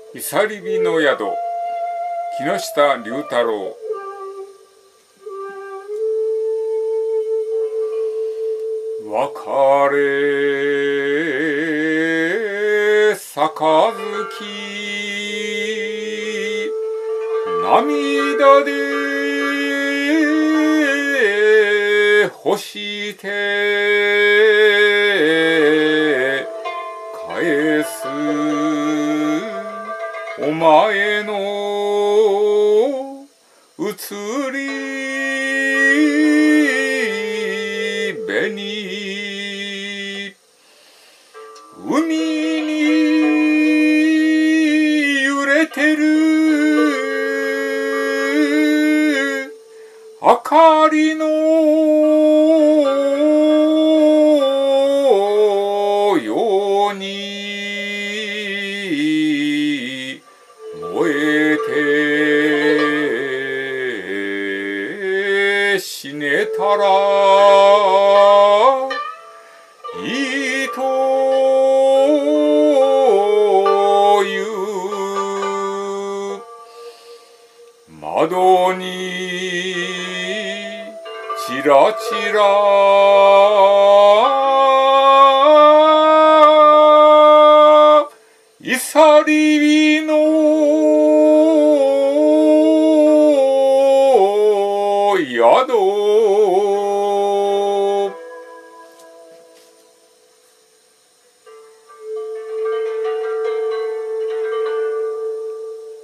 いさりびの宿、木下龍太郎。別れ杯、涙で干して返すお前の移り紅、海に揺れてる明かりのように燃えて死ねたらいいという窓にチラチラいさりびの宿